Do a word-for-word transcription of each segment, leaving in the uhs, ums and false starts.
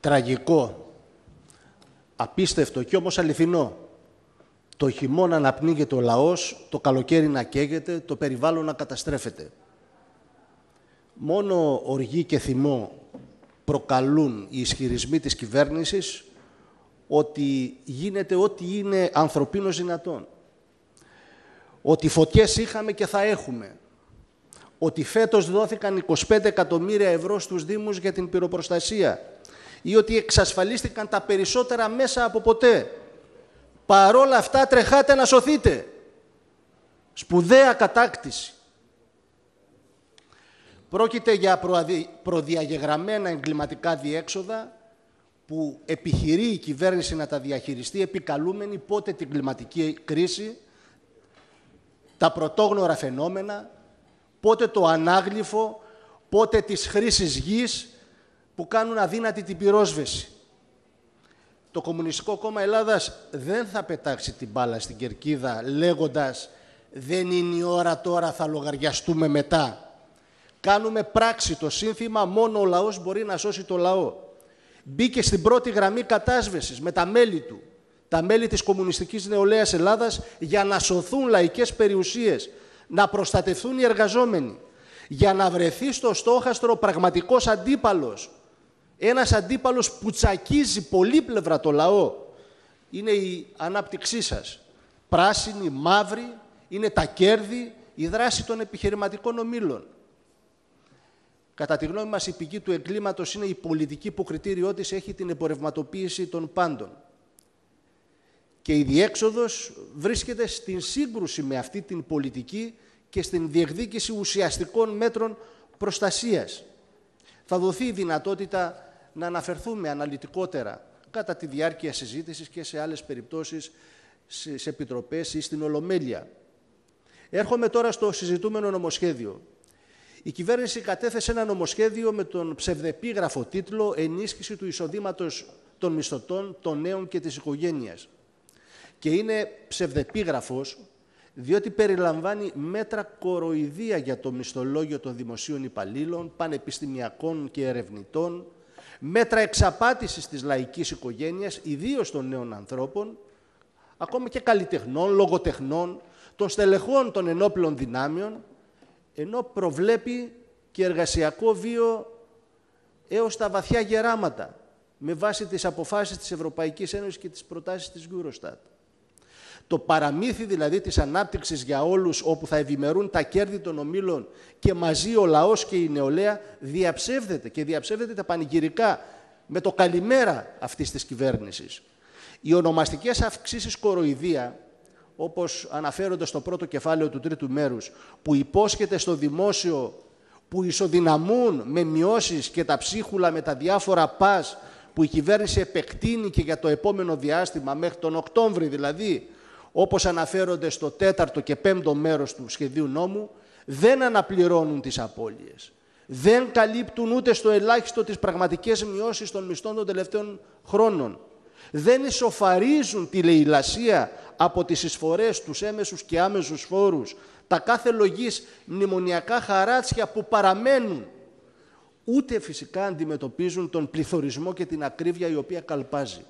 Τραγικό, απίστευτο και όμως αληθινό. Το χειμώνα να πνίγεται ο λαός, το καλοκαίρι να καίγεται, το περιβάλλον να καταστρέφεται. Μόνο οργή και θυμό προκαλούν οι ισχυρισμοί της κυβέρνησης ότι γίνεται ό,τι είναι ανθρωπίνως δυνατόν. Ότι φωτιές είχαμε και θα έχουμε. Ότι φέτος δόθηκαν είκοσι πέντε εκατομμύρια ευρώ στους Δήμους για την πυροπροστασία. Ή ότι εξασφαλίστηκαν τα περισσότερα μέσα από ποτέ. Παρόλα αυτά τρεχάτε να σωθείτε. Σπουδαία κατάκτηση. Πρόκειται για προδιαγεγραμμένα εγκληματικά διέξοδα που επιχειρεί η κυβέρνηση να τα διαχειριστεί επικαλούμενη πότε την κλιματική κρίση, τα πρωτόγνωρα φαινόμενα, πότε το ανάγλυφο, πότε τις χρήσεις γης που κάνουν αδύνατη την πυρόσβεση. Το Κομμουνιστικό Κόμμα Ελλάδας δεν θα πετάξει την μπάλα στην κερκίδα λέγοντας «Δεν είναι η ώρα τώρα, θα λογαριαστούμε μετά». Κάνουμε πράξη το σύνθημα «Μόνο ο λαός μπορεί να σώσει το λαό». Μπήκε στην πρώτη γραμμή κατάσβεσης με τα μέλη του, τα μέλη της Κομμουνιστικής Νεολαίας Ελλάδας, για να σωθούν λαϊκές περιουσίες, να προστατευθούν οι εργαζόμενοι, για να βρεθεί στο στόχαστρο πραγματικός αντίπαλος. Ένας αντίπαλος που τσακίζει πολύπλευρα το λαό. Είναι η ανάπτυξή σας. Πράσινη, μαύρη, είναι τα κέρδη, η δράση των επιχειρηματικών ομίλων. Κατά τη γνώμη μας, η πηγή του εγκλήματος είναι η πολιτική που κριτήριό της έχει την εμπορευματοποίηση των πάντων. Και η διέξοδος βρίσκεται στην σύγκρουση με αυτή την πολιτική και στην διεκδίκηση ουσιαστικών μέτρων προστασίας. Θα δοθεί η δυνατότητα να αναφερθούμε αναλυτικότερα κατά τη διάρκεια συζήτησης και σε άλλες περιπτώσεις, σε επιτροπές ή στην Ολομέλεια. Έρχομαι τώρα στο συζητούμενο νομοσχέδιο. Η κυβέρνηση κατέθεσε ένα νομοσχέδιο με τον ψευδεπίγραφο τίτλο «Ενίσχυση του εισοδήματος των μισθωτών, των νέων και της οικογένειας». Και είναι ψευδεπίγραφος διότι περιλαμβάνει μέτρα κοροϊδία για το μισθολόγιο των δημοσίων υπαλλήλων, πανεπιστημιακών και ερευνητών, μέτρα εξαπάτησης της λαϊκής οικογένειας, ιδίως των νέων ανθρώπων, ακόμα και καλλιτεχνών, λογοτεχνών, των στελεχών των ενόπλων δυνάμεων, ενώ προβλέπει και εργασιακό βίο έως τα βαθιά γεράματα, με βάση τις αποφάσεις της Ευρωπαϊκής Ένωσης και τις προτάσεις της Eurostat. Το παραμύθι δηλαδή της ανάπτυξης για όλους, όπου θα ευημερούν τα κέρδη των ομίλων και μαζί ο λαός και η νεολαία, διαψεύδεται και διαψεύδεται τα πανηγυρικά με το καλημέρα αυτής της κυβέρνησης. Οι ονομαστικές αυξήσεις κοροϊδία, όπως αναφέρονται στο πρώτο κεφάλαιο του τρίτου μέρους, που υπόσχεται στο δημόσιο, που ισοδυναμούν με μειώσεις και τα ψίχουλα με τα διάφορα πας που η κυβέρνηση επεκτείνει και για το επόμενο διάστημα, μέχρι τον Οκτώβρη δηλαδή, όπως αναφέρονται στο τέταρτο και πέμπτο μέρος του σχεδίου νόμου, δεν αναπληρώνουν τις απώλειες. Δεν καλύπτουν ούτε στο ελάχιστο τις πραγματικές μειώσεις των μισθών των τελευταίων χρόνων. Δεν ισοφαρίζουν τη λαιλασία από τις εισφορές, τους έμεσους και άμεσους φόρους, τα κάθε λογής μνημονιακά χαράτσια που παραμένουν. Ούτε φυσικά αντιμετωπίζουν τον πληθωρισμό και την ακρίβεια η οποία καλπάζει.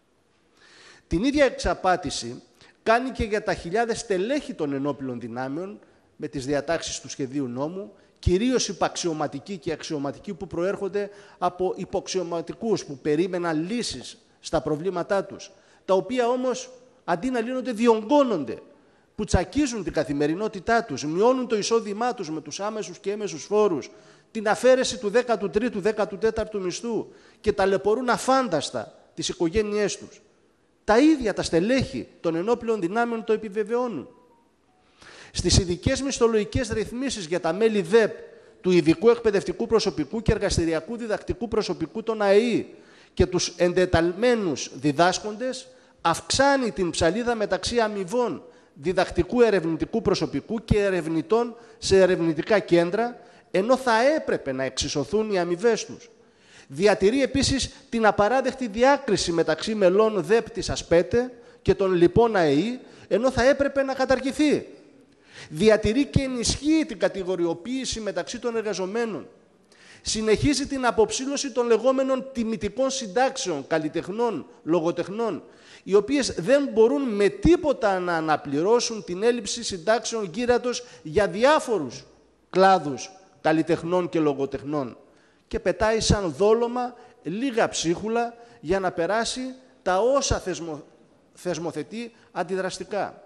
Την ίδια εξαπάτηση κάνει και για τα χιλιάδες στελέχη των ενόπλων δυνάμεων με τις διατάξεις του σχεδίου νόμου, κυρίως υπαξιωματικοί και αξιωματικοί που προέρχονται από υποξιωματικούς που περίμεναν λύσεις στα προβλήματά τους, τα οποία όμως αντί να λύνονται διονγκώνονται, που τσακίζουν την καθημερινότητά τους, μειώνουν το εισόδημά τους με τους άμεσους και έμεσους φόρους, την αφαίρεση του δέκατου τρίτου, δέκατου τέταρτου μισθού και ταλαιπωρούν αφάνταστα τις οικογένειές τους. Τα ίδια τα στελέχη των ενόπλων δυνάμεων το επιβεβαιώνουν. Στις ειδικές μισθολογικές ρυθμίσεις για τα μέλη ΔΕΠ του ειδικού εκπαιδευτικού προσωπικού και εργαστηριακού διδακτικού προσωπικού των ΑΕΗ και τους εντεταλμένους διδάσκοντες, αυξάνει την ψαλίδα μεταξύ αμοιβών διδακτικού ερευνητικού προσωπικού και ερευνητών σε ερευνητικά κέντρα, ενώ θα έπρεπε να εξισωθούν οι αμοιβές τους. Διατηρεί επίσης την απαράδεκτη διάκριση μεταξύ μελών ΔΕΠ της ΑΣΠΕΤΕ και των λοιπών ΑΕΗ, ενώ θα έπρεπε να καταργηθεί. Διατηρεί και ενισχύει την κατηγοριοποίηση μεταξύ των εργαζομένων. Συνεχίζει την αποψήλωση των λεγόμενων τιμητικών συντάξεων καλλιτεχνών, λογοτεχνών, οι οποίες δεν μπορούν με τίποτα να αναπληρώσουν την έλλειψη συντάξεων γύρατος για διάφορους κλάδους καλλιτεχνών και λογοτεχνών, και πετάει σαν δόλωμα λίγα ψίχουλα για να περάσει τα όσα θεσμο, θεσμοθετεί αντιδραστικά.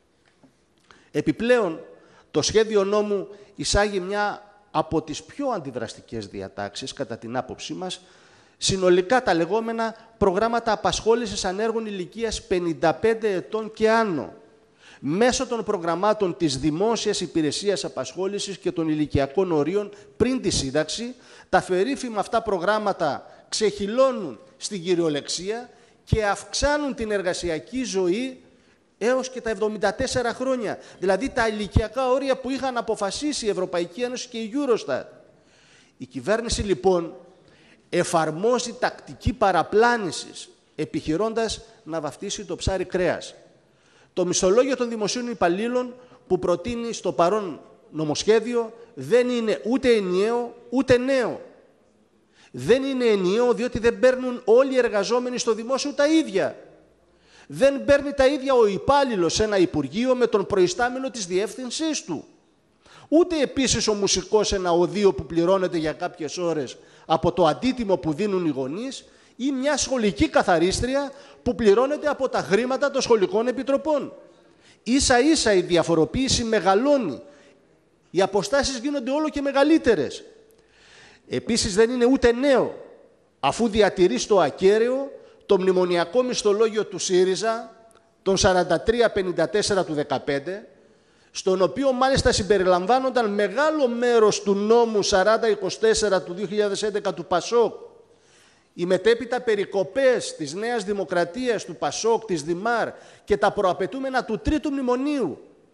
Επιπλέον, το σχέδιο νόμου εισάγει μια από τις πιο αντιδραστικές διατάξεις, κατά την άποψή μας, συνολικά τα λεγόμενα προγράμματα απασχόλησης ανέργων ηλικίας πενήντα πέντε ετών και άνω, μέσω των προγραμμάτων της Δημόσιας Υπηρεσίας Απασχόλησης και των ηλικιακών ορίων πριν τη σύνταξη. Τα περίφημα αυτά προγράμματα ξεχυλώνουν στην κυριολεξία και αυξάνουν την εργασιακή ζωή έως και τα εβδομήντα τέσσερα χρόνια. Δηλαδή τα ηλικιακά όρια που είχαν αποφασίσει η Ευρωπαϊκή Ένωση και η Eurostat. Η κυβέρνηση λοιπόν εφαρμόζει τακτική παραπλάνησης, επιχειρώντας να βαφτίσει το ψάρι κρέας. Το μισθολόγιο των δημοσίων υπαλλήλων που προτείνει στο παρόν νομοσχέδιο δεν είναι ούτε ενιαίο ούτε νέο. Δεν είναι ενιαίο διότι δεν παίρνουν όλοι οι εργαζόμενοι στο δημόσιο τα ίδια. Δεν παίρνει τα ίδια ο υπάλληλος σε ένα υπουργείο με τον προϊστάμενο της διεύθυνσής του. Ούτε επίσης ο μουσικός σε ένα οδείο που πληρώνεται για κάποιες ώρες από το αντίτιμο που δίνουν οι γονείς, ή μια σχολική καθαρίστρια που πληρώνεται από τα χρήματα των σχολικών επιτροπών. Ίσα ίσα η διαφοροποίηση μεγαλώνει. Οι αποστάσεις γίνονται όλο και μεγαλύτερες. Επίσης δεν είναι ούτε νέο, αφού διατηρεί στο ακέραιο το μνημονιακό μισθολόγιο του ΣΥΡΙΖΑ, τον σαράντα τρία πενήντα τέσσερα του δεκαπέντε, στον οποίο μάλιστα συμπεριλαμβάνονταν μεγάλο μέρος του νόμου σαράντα είκοσι τέσσερα του δύο χιλιάδες έντεκα του ΠΑΣΟΚ, οι μετέπειτα περικοπές της Νέας Δημοκρατίας, του ΠΑΣΟΚ, της ΔΙΜΑΡ και τα προαπαιτούμενα του Τρίτου Μνημονίου.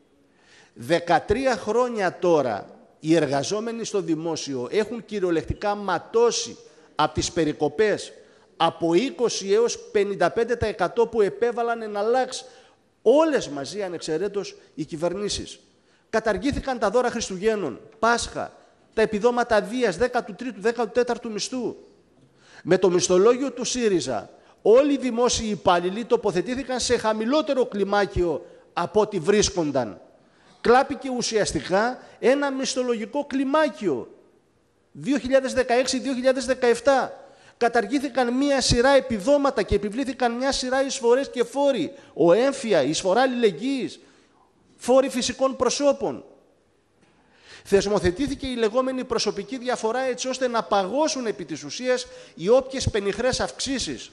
δεκατρία χρόνια τώρα οι εργαζόμενοι στο δημόσιο έχουν κυριολεκτικά ματώσει από τις περικοπές από είκοσι έως πενήντα πέντε τοις εκατό που επέβαλαν εναλλάξ όλες μαζί ανεξαιρέτως οι κυβερνήσεις. Καταργήθηκαν τα δώρα Χριστουγέννων, Πάσχα, τα επιδόματα βίας δέκατου τρίτου δέκατου τέταρτου μισθού. Με το μισθολόγιο του ΣΥΡΙΖΑ όλοι οι δημόσιοι υπάλληλοι τοποθετήθηκαν σε χαμηλότερο κλιμάκιο από ό,τι βρίσκονταν. Κλάπηκε ουσιαστικά ένα μισθολογικό κλιμάκιο δύο χιλιάδες δεκαέξι δύο χιλιάδες δεκαεπτά. Καταργήθηκαν μία σειρά επιδόματα και επιβλήθηκαν μια σειρά εισφορές και φόροι. Ο έμφυα, η εισφορά αλληλεγγύης, φόροι φυσικών προσώπων. Θεσμοθετήθηκε η λεγόμενη προσωπική διαφορά έτσι ώστε να παγώσουν επί της ουσίας οι όποιες πενιχρές αυξήσεις.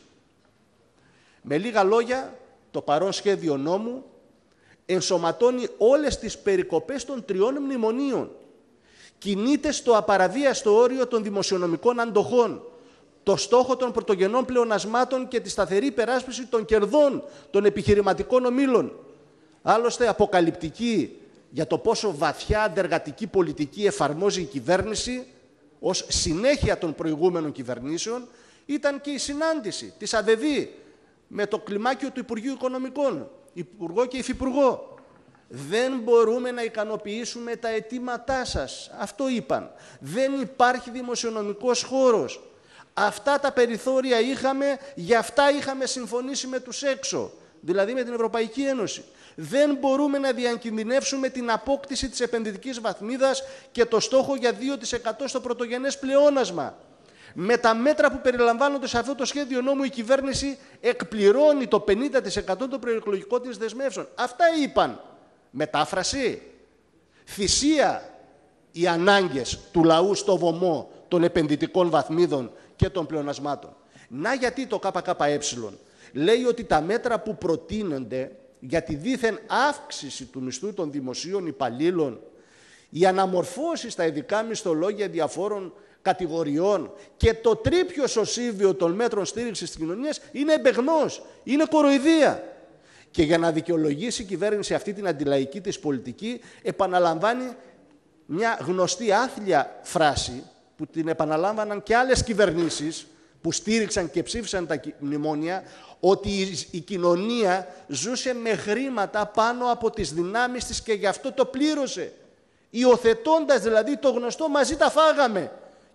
Με λίγα λόγια, το παρόν σχέδιο νόμου ενσωματώνει όλες τις περικοπές των τριών μνημονίων. Κινείται στο απαραβίαστο όριο των δημοσιονομικών αντοχών, το στόχο των πρωτογενών πλεονασμάτων και τη σταθερή υπεράσπιση των κερδών των επιχειρηματικών ομίλων. Άλλωστε, αποκαλυπτική για το πόσο βαθιά αντεργατική πολιτική εφαρμόζει η κυβέρνηση ως συνέχεια των προηγούμενων κυβερνήσεων ήταν και η συνάντηση της ΑΔΕΔ με το κλιμάκιο του Υπουργείου Οικονομικών, Υπουργό και Υφυπουργό. Δεν μπορούμε να ικανοποιήσουμε τα αιτήματά σας. Αυτό είπαν. Δεν υπάρχει δημοσιονομικός χώρος. Αυτά τα περιθώρια είχαμε, γι' αυτά είχαμε συμφωνήσει με τους έξω, δηλαδή με την Ευρωπαϊκή Ένωση. Δεν μπορούμε να διακινδυνεύσουμε την απόκτηση της επενδυτικής βαθμίδας και το στόχο για δύο τοις εκατό στο πρωτογενές πλεόνασμα. Με τα μέτρα που περιλαμβάνονται σε αυτό το σχέδιο νόμου, η κυβέρνηση εκπληρώνει το πενήντα τοις εκατό των προεκλογικών της δεσμεύσεων. Αυτά είπαν. Μετάφραση. Θυσία οι ανάγκες του λαού στο βωμό των επενδυτικών βαθμίδων και των πλεονασμάτων. Να γιατί το ΚΚΕ λέει ότι τα μέτρα που προτείνονται για τη δήθεν αύξηση του μισθού των δημοσίων υπαλλήλων, οι αναμορφώσεις στα ειδικά μισθολόγια διαφόρων κατηγοριών και το τρίπιο σωσίβιο των μέτρων στήριξης της κοινωνίας είναι εμπεγνός, είναι κοροϊδία. Και για να δικαιολογήσει η κυβέρνηση αυτή την αντιλαϊκή της πολιτική, επαναλαμβάνει μια γνωστή άθλια φράση που την επαναλάμβαναν και άλλες κυβερνήσεις που στήριξαν και ψήφισαν τα μνημόνια, ότι η κοινωνία ζούσε με χρήματα πάνω από τις δυνάμεις της και γι' αυτό το πλήρωσε. Υιοθετώντας δηλαδή το γνωστό «μαζί τα φάγαμε».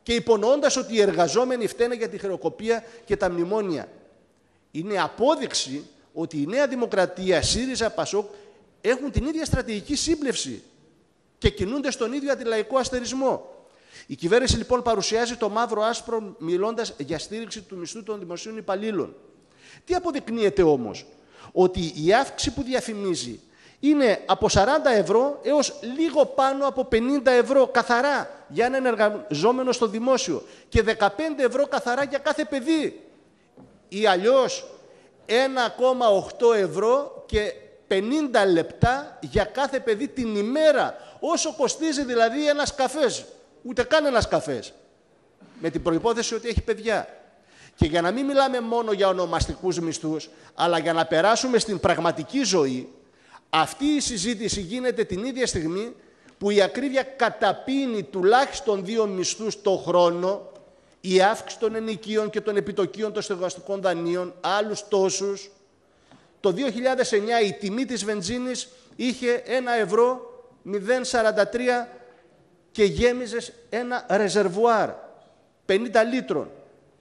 και υπονοώντας ότι οι εργαζόμενοι φταίνε για τη χρεοκοπία και τα μνημόνια. Είναι απόδειξη ότι η Νέα Δημοκρατία, ΣΥΡΙΖΑ, ΠΑΣΟΚ έχουν την ίδια στρατηγική σύμπλευση και κινούνται στον ίδιο αντιλαϊκό αστερισμό. Η κυβέρνηση λοιπόν παρουσιάζει το μαύρο άσπρο μιλώντας για στήριξη του μισθού των δημοσίων υπαλλήλων. Τι αποδεικνύεται όμως? Ότι η αύξηση που διαφημίζει είναι από σαράντα ευρώ έως λίγο πάνω από πενήντα ευρώ καθαρά για έναν εργαζόμενο στο δημόσιο και δεκαπέντε ευρώ καθαρά για κάθε παιδί. Ή αλλιώς ένα κόμμα οκτώ ευρώ και πενήντα λεπτά για κάθε παιδί την ημέρα, όσο κοστίζει δηλαδή ένας καφές, ούτε καν ένας καφές, με την προϋπόθεση ότι έχει παιδιά. Και για να μην μιλάμε μόνο για ονομαστικούς μισθούς, αλλά για να περάσουμε στην πραγματική ζωή, αυτή η συζήτηση γίνεται την ίδια στιγμή που η ακρίβεια καταπίνει τουλάχιστον δύο μισθούς το χρόνο, η αύξηση των ενοικίων και των επιτοκίων των στεγαστικών δανείων, άλλους τόσους. Το δύο χιλιάδες εννιά η τιμή της βενζίνης είχε ένα ευρώ μηδέν σαράντα τρία και γέμιζες ένα ρεζερβουάρ πενήντα λίτρων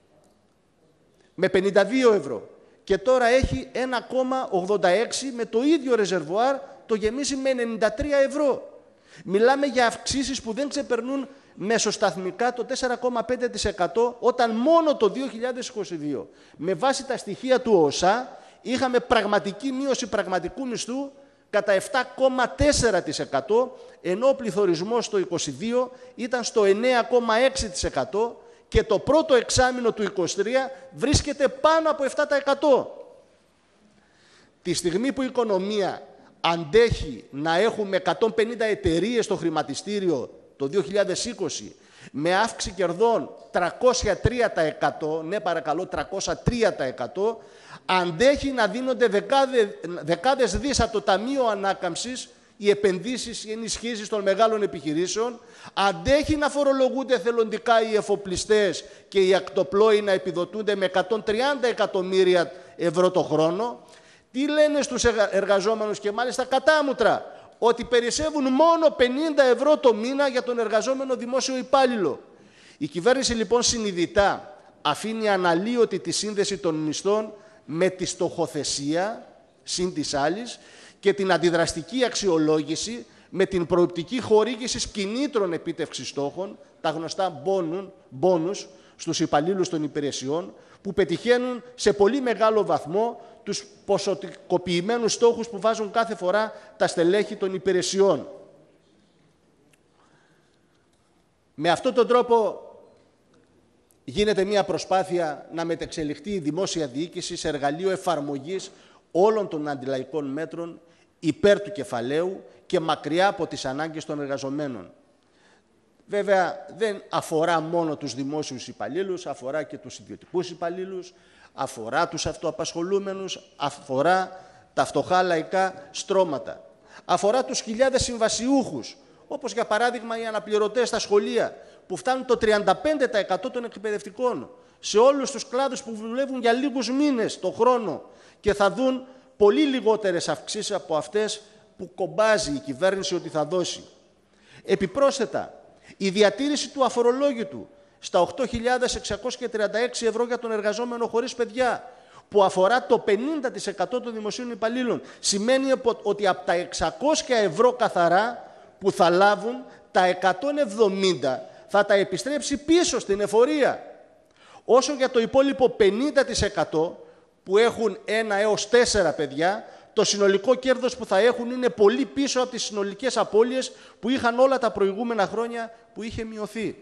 με πενήντα δύο ευρώ. Και τώρα έχει ένα κόμμα ογδόντα έξι με το ίδιο ρεζερβουάρ, το γεμίζει με ενενήντα τρία ευρώ. Μιλάμε για αυξήσεις που δεν ξεπερνούν μεσοσταθμικά το τέσσερα κόμμα πέντε τοις εκατό, όταν μόνο το δύο χιλιάδες είκοσι δύο, με βάση τα στοιχεία του ΟΣΑ, είχαμε πραγματική μείωση πραγματικού μισθού κατά επτά κόμμα τέσσερα τοις εκατό, ενώ ο πληθωρισμός το είκοσι δύο ήταν στο εννέα κόμμα έξι τοις εκατό και το πρώτο εξάμηνο του είκοσι τρία βρίσκεται πάνω από επτά τοις εκατό. Τη στιγμή που η οικονομία αντέχει να έχουμε εκατόν πενήντα εταιρείες στο χρηματιστήριο το δύο χιλιάδες είκοσι με αύξηση κερδών τριακόσια τρία τοις εκατό, ναι παρακαλώ τριακόσια τρία τοις εκατό, αντέχει να δίνονται δεκάδες, δεκάδες δις από το Ταμείο Ανάκαμψης, οι επενδύσεις, οι ενισχύσεις των μεγάλων επιχειρήσεων, αντέχει να φορολογούνται θελοντικά οι εφοπλιστές και οι ακτοπλόοι να επιδοτούνται με εκατόν τριάντα εκατομμύρια ευρώ το χρόνο. Τι λένε στους εργαζόμενους και μάλιστα κατάμουτρα? Ότι περισσεύουν μόνο πενήντα ευρώ το μήνα για τον εργαζόμενο δημόσιο υπάλληλο. Η κυβέρνηση λοιπόν συνειδητά αφήνει αναλύωτη τη σύνδεση των μισθών με τη στοχοθεσία, συν της άλλης, και την αντιδραστική αξιολόγηση με την προοπτική χορήγηση κινήτρων επίτευξης στόχων, τα γνωστά μπόνους στους υπαλλήλους των υπηρεσιών, που πετυχαίνουν σε πολύ μεγάλο βαθμό τους ποσοτικοποιημένους στόχους που βάζουν κάθε φορά τα στελέχη των υπηρεσιών. Με αυτόν τον τρόπο γίνεται μια προσπάθεια να μετεξελιχθεί η δημόσια διοίκηση σε εργαλείο εφαρμογής όλων των αντιλαϊκών μέτρων υπέρ του κεφαλαίου και μακριά από τις ανάγκες των εργαζομένων. Βέβαια, δεν αφορά μόνο τους δημόσιους υπαλλήλους, αφορά και τους ιδιωτικούς υπαλλήλους, αφορά τους αυτοαπασχολούμενους, αφορά τα φτωχά λαϊκά στρώματα. Αφορά τους χιλιάδες συμβασιούχους, όπως για παράδειγμα οι αναπληρωτές στα σχολεία, που φτάνουν το τριάντα πέντε τοις εκατό των εκπαιδευτικών, σε όλους τους κλάδους που δουλεύουν για λίγους μήνες το χρόνο και θα δουν πολύ λιγότερες αυξήσεις από αυτές που κομπάζει η κυβέρνηση ότι θα δώσει. Επιπρόσθετα, η διατήρηση του αφορολόγητου στα οκτώ χιλιάδες εξακόσια τριάντα έξι ευρώ για τον εργαζόμενο χωρίς παιδιά, που αφορά το πενήντα τοις εκατό των δημοσίων υπαλλήλων, σημαίνει ότι από τα εξακόσια ευρώ καθαρά που θα λάβουν, τα εκατόν εβδομήντα θα τα επιστρέψει πίσω στην εφορία. Όσο για το υπόλοιπο πενήντα τοις εκατό που έχουν ένα έως τέσσερα παιδιά, το συνολικό κέρδος που θα έχουν είναι πολύ πίσω από τις συνολικές απώλειες που είχαν όλα τα προηγούμενα χρόνια που είχε μειωθεί.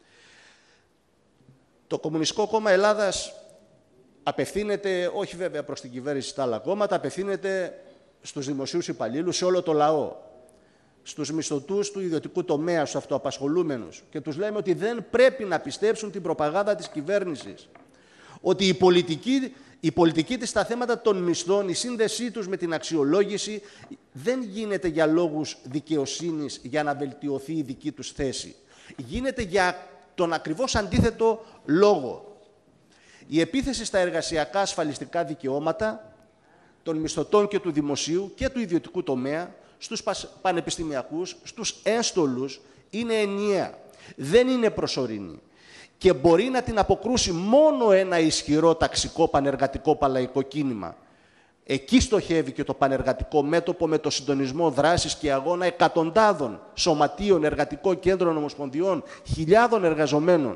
Το Κομμουνιστικό Κόμμα Ελλάδας απευθύνεται, όχι βέβαια προς την κυβέρνηση στα άλλα κόμματα, απευθύνεται στους δημοσίους υπαλλήλους, σε όλο το λαό, στους μισθωτούς του ιδιωτικού τομέα, στους αυτοαπασχολούμενους, και τους λέμε ότι δεν πρέπει να πιστέψουν την προπαγάνδα της κυβέρνησης. Ότι η πολιτική, η πολιτική της στα θέματα των μισθών, η σύνδεσή τους με την αξιολόγηση δεν γίνεται για λόγους δικαιοσύνης, για να βελτιωθεί η δική τους θέση. Γίνεται για τον ακριβώς αντίθετο λόγο. Η επίθεση στα εργασιακά ασφαλιστικά δικαιώματα των μισθωτών και του δημοσίου και του ιδιωτικού τομέα, στους πανεπιστημιακούς, στους ένστολους, είναι ενιαία. Δεν είναι προσωρινή. και μπορεί να την αποκρούσει μόνο ένα ισχυρό ταξικό πανεργατικό παλαϊκό κίνημα. Εκεί στοχεύει και το πανεργατικό μέτωπο με το συντονισμό δράσης και αγώνα εκατοντάδων σωματείων, εργατικών κέντρων, ομοσπονδιών, χιλιάδων εργαζομένων.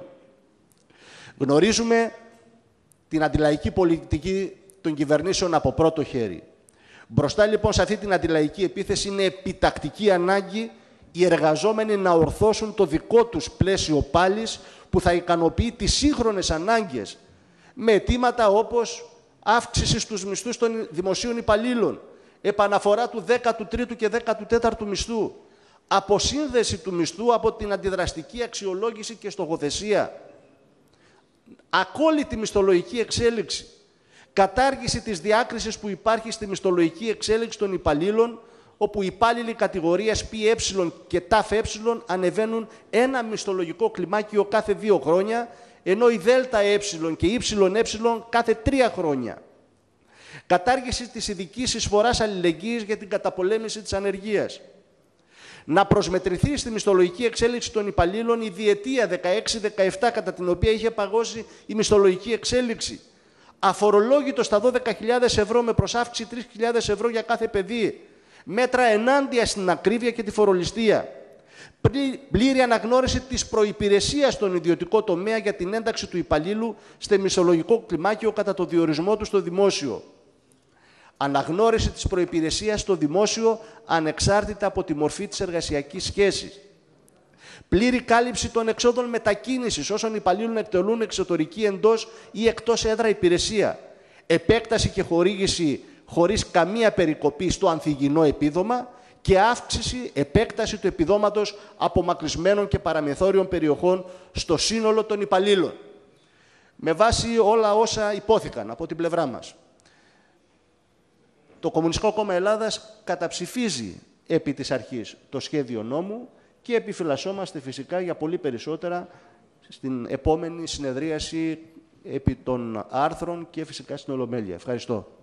Γνωρίζουμε την αντιλαϊκή πολιτική των κυβερνήσεων από πρώτο χέρι. Μπροστά λοιπόν σε αυτή την αντιλαϊκή επίθεση είναι επιτακτική ανάγκη οι εργαζόμενοι να ορθώσουν το δικό τους πλαίσιο πάλης που θα ικανοποιεί τις σύγχρονες ανάγκες με αιτήματα όπως αύξηση στους μισθούς των δημοσίων υπαλλήλων, επαναφορά του δέκατου τρίτου και δέκατου τέταρτου μισθού, αποσύνδεση του μισθού από την αντιδραστική αξιολόγηση και στοχοθεσία, ακόλυτη μισθολογική εξέλιξη, κατάργηση της διάκρισης που υπάρχει στη μισθολογική εξέλιξη των υπαλλήλων, όπου οι υπάλληλοι κατηγορίας ΠΕ και ΤΑΦΕ ανεβαίνουν ένα μισθολογικό κλιμάκιο κάθε δύο χρόνια, ενώ η ΔΕΛΤΑΕ και η ΙΕ κάθε τρία χρόνια. Κατάργηση της ειδικής εισφοράς αλληλεγγύης για την καταπολέμηση της ανεργίας. Να προσμετρηθεί στη μισθολογική εξέλιξη των υπαλλήλων η διετία δεκαέξι δεκαεπτά κατά την οποία είχε παγώσει η μισθολογική εξέλιξη. Αφορολόγητο στα δώδεκα χιλιάδες ευρώ με προσάυξη τρεις χιλιάδες ευρώ για κάθε παιδί. Μέτρα ενάντια στην ακρίβεια και τη φορολιστία. Πλήρη αναγνώριση της προϋπηρεσίας στον ιδιωτικό τομέα για την ένταξη του υπαλλήλου στο μισθολογικό κλιμάκιο κατά το διορισμό του στο δημόσιο. Αναγνώριση της προϋπηρεσίας στο δημόσιο ανεξάρτητα από τη μορφή της εργασιακής σχέσης. Πλήρη κάλυψη των εξόδων μετακίνησης όσων υπαλλήλων εκτελούν εξωτερική εντός ή εκτός έδρα υπηρεσία. Επέκταση και χορήγηση χωρίς καμία περικοπή στο ανθυγιεινό επίδομα και αύξηση, επέκταση του επιδόματος απομακρυσμένων και παραμεθόριων περιοχών στο σύνολο των υπαλλήλων. Με βάση όλα όσα υπόθηκαν από την πλευρά μας, το Κομμουνιστικό Κόμμα Ελλάδας καταψηφίζει επί της αρχής το σχέδιο νόμου και επιφυλασσόμαστε φυσικά για πολύ περισσότερα στην επόμενη συνεδρίαση επί των άρθρων και φυσικά στην Ολομέλεια. Ευχαριστώ.